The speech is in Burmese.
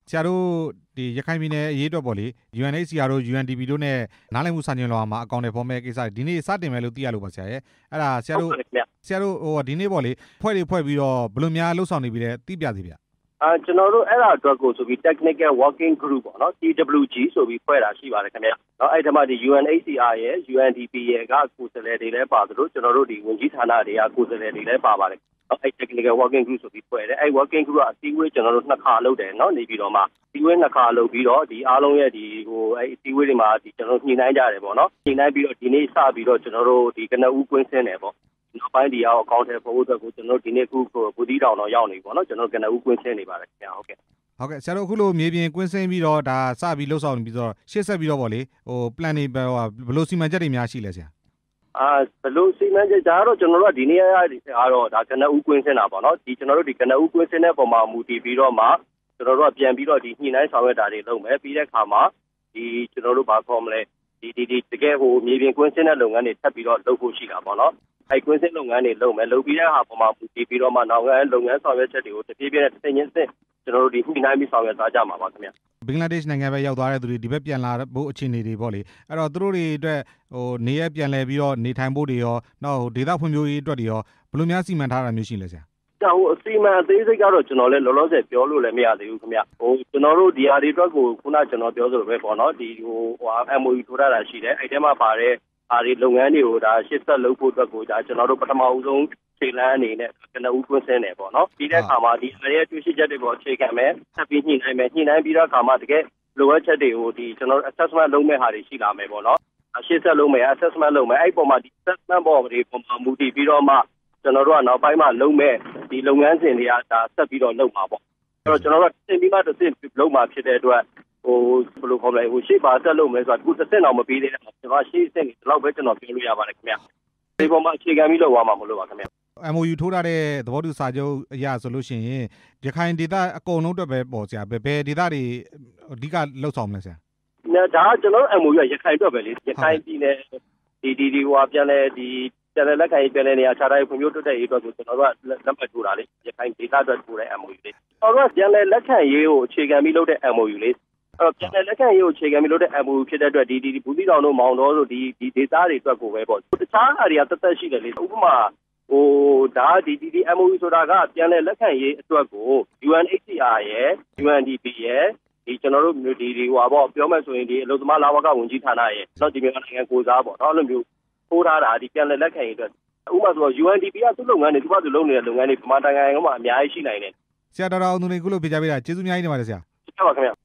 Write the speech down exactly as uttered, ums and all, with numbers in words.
ဆရာတို့ဒီရခိုင်ပြည်နယ်အရေးအတွက်ပေါ့လေ ယူ အန် အိတ် စီ အာ တို့ ယူ အန် ဒီ ပီ တို့နဲ့နားလည်မှုစာချုပ်လွှာမှာအကောင်အထည်ဖော်မဲ့ကိစ္စဒီနေ့စတင်မယ်လို့သိရလို့ပါဆရာရဲ့အဲ့ဒါဆရာတို့ဆရာတို့ဟိုဒီနေ့ပေါ့လေဖွဲ့တွေဖွဲ့ပြီးတော့ဘယ်လိုများလှုပ်ဆောင်နေပြီလဲသိပြသေးဗျအာကျွန်တော်တို့အဲ့ဒါအတွက်ကိုဆိုပြီး Technical Working Group ပေါ့နော် တီ ဒဘလျူ ဂျီ ဆိုပြီးဖွဲ့တာရှိပါတယ်ခင်ဗျနော်အဲ့ဒီမှာဒီ ယူ အန် အိတ် စီ အာ ရဲ့ ယူ အန် ဒီ ပီ ရဲ့ကကိုယ်စားလှယ်တွေလည်းပါသလိုကျွန်တော်တို့ဒီဝန်ကြီးဌာနတွေကကိုယ်စားလှယ်တွေလည်းပါပါတယ်အဲ့ Technical Working Group ဆိုပြီးဖွဲ့တယ်အဲ့ Working Group ကအစည်းအဝေးကျွန်တော်တို့နှစ်ခါလုပ်တယ်နော်နေပြီးတော့မှအစည်းအဝေးနှစ်ခါလုပ်ပြီးတော့ဒီအားလုံးရဲ့ဒီဟိုအဲ့အစည်းအဝေးတွေမှာဒီကျွန်တော်တို့ညှိနှိုင်းကြတယ်ပေါ့နော်ညှိနှိုင်းပြီးတော့ဒီနေ့စပြီးတော့ကျွန်တော်တို့ဒီကနဦးကွင်းဆင်းတယ်ပေါ့နောက်ပိုင်းဒီအောင်အကောင့်ထဲပေါ်ဖို့အတွက်ကိုကျွန်တော်တို့ဒီနေ့ခုဘူဒီတောင်တော့ရောက်နေပြီပေါ့နော်ကျွန်တော်ကနဦးကွင်းဆင်းနေပါတယ်ခင်ဗျဟုတ်ကဲ့ဟုတ်ကဲ့ဆရာတို့အခုလိုမြေပြင်ကွင်းဆင်းပြီးတော့ဒါစပြီးလှုပ်ဆောင်ပြီးတော့ရှေ့ဆက်ပြီးတော့ဗောလေဟို plan တွေဘယ်လိုစီမံချက်တွေများရှိလဲဆရာအာဘယ်လိုစီမံချက်ဒါကတော့ကျွန်တော်တို့ကဒီနေ့ကတော့ဒါကနဦးကွင်းဆင်းတာပေါ့နော်ဒီကျွန်တော်တို့ဒီကနဦးကွင်းဆင်းတဲ့ပုံမှာမူတည်ပြီးတော့မှကျွန်တော်တို့ကပြန်ပြီးတော့ဒီညှိနှိုင်းဆောင်ရွက်တာတွေလုပ်မယ်ပြီးတဲ့အခါမှာဒီကျွန်တော်တို့ဘာခေါ်မလဲဒီဒီဒီတကယ်ဟိုမြေပြင်ကွင်းဆင်းတဲ့လုပ်ငန်းတွေထပ်ပြီးတော့လုပ်ဖို့ရှိတာပေါ့နော်အဲ့ကွင်းဆင်းလုပ်ငန်းတွေလုပ်မယ်လုပ်ပြီးတဲ့အခါပုံမှာမူတည်ပြီးတော့မှနောက်ငန်းလုပ်ငန်းဆောင်ရွက်ချက်တွေကိုတပြေးပြေးနဲ့တစ်သိန်းချင်းကျွန်တော်တို့ဒီညှိနှိုင်းပြီးဆောင်ရွက်သားကြမှာပါခင်ဗျဘင်္ဂလားဒေ့ရှ်နိုင်ငံပဲရောက်သွားတဲ့သူတွေဒီဘက်ပြန်လာဖို့အခြေအနေတွေပေါ့လေအဲ့တော့သူတို့တွေအတွက်ဟိုနေရပြန်လဲပြီးတော့နေထိုင်ဖို့တွေရောနောက်ဟိုဒေသဖွံ့ဖြိုးရေးအတွက်တွေရောဘယ်လိုများစီမံထားတာမျိုးရှိလဲဆရာဟိုအစီအမံအသေးစိတ်ကတော့ကျွန်တော်လည်းလောလောဆယ်ပြောလို့လည်းမရသေးဘူးခင်ဗျဟိုကျွန်တော်တို့ဒီဟာတွေအတွက်ကိုခုနကျွန်တော်ပြောသလိုပဲပေါ့နော်ဒီဟို အမ် အို ယူ ထိုးထားတာရှိတယ်အဲ့ထဲမှာပါတဲ့အားဒီလုပ်ငန်းတွေကိုဒါရှစ်ဆက်လုပ်ဖို့အတွက်ကိုဒါကျွန်တော်တို့ပထမဦးဆုံးခြေလှမ်းအနေနဲ့ကနဦးကွင်းဆင်းတယ်ပေါ့နော်ပြီးတဲ့အခါမှာဒီအရေးအတွေ့အကြုံချက်တွေပေါ်အခြေခံမယ်ဆက်ပြီးညှိနှိုင်းမယ်ညှိနှိုင်းပြီးတော့အခါမှာတကယ်လိုအပ်ချက်တွေကိုဒီကျွန်တော်တို့ assessment လုပ်မဲ့ဟာတွေရှိလာမယ်ပေါ့နော်ရှစ်ဆက်လုပ်မယ် assessment လုပ်မယ်အဲ့ပေါ်မှာဒီ assessment ပေါ်တွေပုံမှန်မူတည်ပြီးတော့မှကျွန်တော်တို့ကနောက်ပိုင်းမှာလုပ်မဲ့ဒီလုပ်ငန်းစဉ်တွေကဒါဆက်ပြီးတော့လုပ်မှာပေါ့အဲ့တော့ကျွန်တော်တို့တင်ပြီးမှတစ်ဆင့်လုပ်မှာဖြစ်တဲ့အတွက်ဟိုဘယ်လိုခေါ်မလဲဟိုရှေ့ပါဆက်လုပ်မယ်ဆိုတာခုတစ်ဆင့်တော့မပြီးသေးတဲ့ကျွန်တော်ရှေ့ဆင့်ဒီလောက်ပဲကျွန်တော်ပြောလို့ရပါတယ်ခင်ဗျဒီပေါ်မှာအခြေခံပြီးလုပ်သွားမှာမလို့ပါခင်ဗျအမ် အို ယူ ထိုးထားတဲ့သဘောတူစာချုပ်အရဆိုလို့ရှိရင်ရခိုင်ဒေသအကုန်လုံးအတွက်ပဲပေါ့ဆရာဘယ်ဒေသတွေအဓိကလှုပ်ဆောင်မလဲဆရာဒါကကျွန်တော် အမ် အို ယူ ရခိုင်အတွက်ပဲလေရခိုင်ပြည်နယ်ဒီဒီဒီဟိုပြန်လဲဒီပြန်လဲလက်ခံရေးပြန်လဲနေရာခြားတိုင်းဖွံ့ဖြိုးတိုးတက်ရေးအတွက်ကိုကျွန်တော်တို့ကလက်မှတ်ထိုးတာလေရခိုင်ဒေသအတွက်ထိုးတဲ့ အမ် အို ယူ လေးကျွန်တော်တို့ကပြန်လဲလက်ခံရေးကိုအခြေခံပြီးလုပ်တဲ့ အမ် အို ယူ လေးအဲ့တော့ပြန်လဲလက်ခံရေးကိုအခြေခံပြီးလုပ်တဲ့ အမ် အို ယူ ဖြစ်တဲ့အတွက်ဒီဒီဘူးသီးတောင်တို့မောင်တော်တို့ဒီဒီဒေသတွေအတွက်ကိုပဲပေါ့တခြားအရာတွေကတက်တက်ရှိတယ်လေဥပမာဟိုဒါဒီဒီဒီ အမ် အို ယူ ဆိုတာကပြန်လဲလက်ခံရေးအတွက်ကို ယူ အန် အိတ် စီ အာ ရဲ့ ယူ အန် ဒီ ပီ ရဲ့ဒီကျွန်တော်တို့ဒီဒီဟိုပါပေါ့ပြောမယ်ဆိုရင်ဒီအလုပ်သမားလာဝကဝန်ကြီးဌာနရဲ့နောက်ဒီမြန်မာနိုင်ငံကိုစားပေါ့နော်အဲ့လိုမျိုးထိုးထားတာဒီပြန်လဲလက်ခံရေးအတွက်ဥပမာဆိုတော့ ယူ အန် ဒီ ပီ ကသူ့လုပ်ငန်းတွေသူ့ဘာသူလုပ်နေတဲ့လုပ်ငန်းတွေပမာတိုင်ငံကမှအများကြီးရှိနိုင်တယ်ဆရာတော်တော်အောင်သူတွေကိုလို့ပြကြပေးတာကျေးဇူးအများကြီးတင်ပါတယ်ဆရာဟုတ်ပါခင်ဗျ